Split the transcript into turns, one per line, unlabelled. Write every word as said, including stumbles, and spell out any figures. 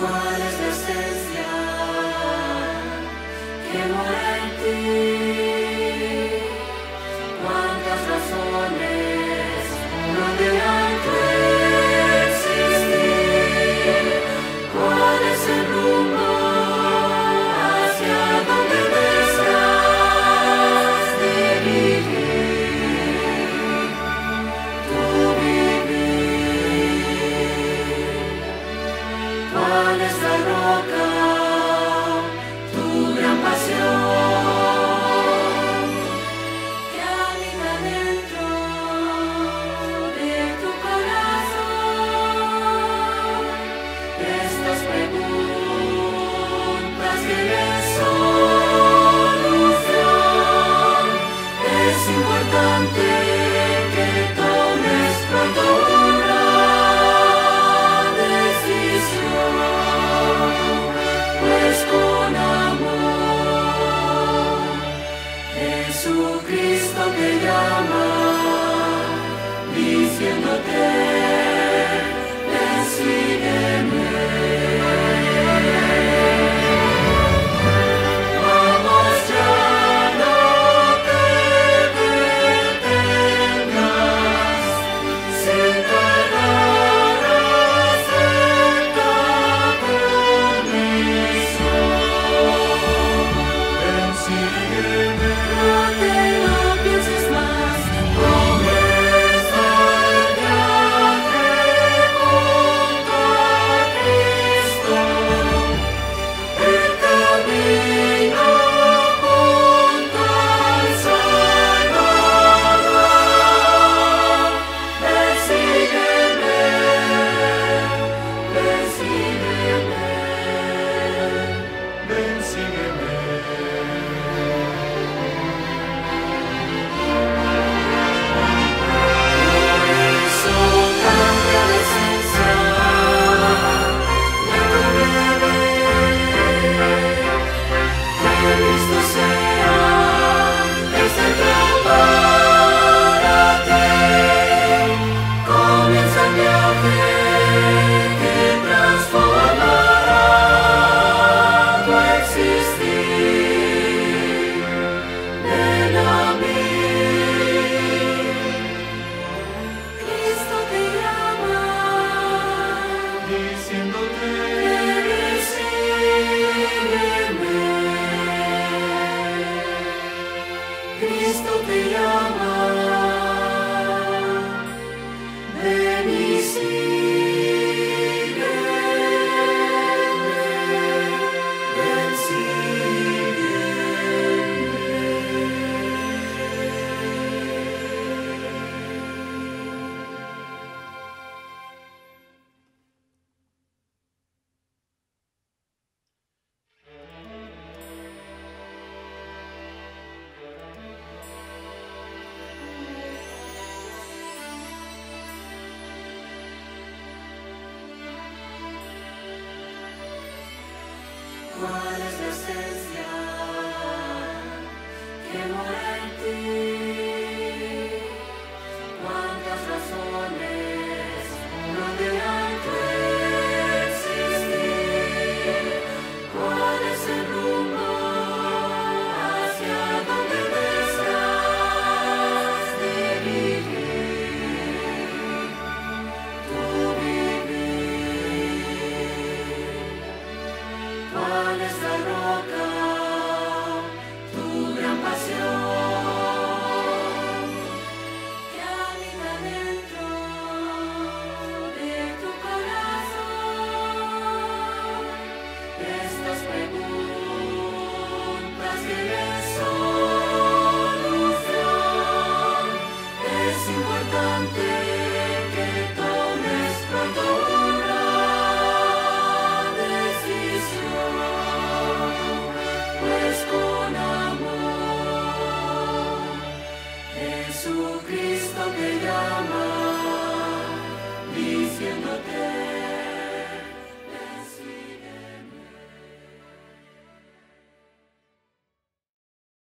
¿Cuál es la esencia que mora en ti? ¿Cuántas razones rodean tu existir? ¿Cuál es el rumbo hacia donde deseas dirigir tu vivir? ¿Cuál es la roca, tu gran pasión que habita dentro de tu corazón? Estas preguntas tienen solución. Es importante que tomes pronto una decisión, pues con amor Jesucristo te llama, diciéndote: ven, sígueme. Vamos, ya no te detengas, sin tardar acepta promesa. Ven, sígueme. No te lo pienses más, comienza el viaje junto a Cristo, el camino junto al Salvador. Ven, sígueme, ven, sígueme, ven, sígueme. Eso cambia la esencia de tu bebé. Que Cristo sea el centro para ti. Comienza el viaje que transformará tu existir. Ven a mí. Cristo te llama, diciéndote: ven y sígueme. Cristo te llama, ven y sígueme, ven, sígueme. ¿Cuál es la esencia que mora en ti? ¿Cuántas razones rodean tu existir? ¿Cuál es el rumbo hacia donde deseas dirigir tu vivir? ¿Cuál es la roca,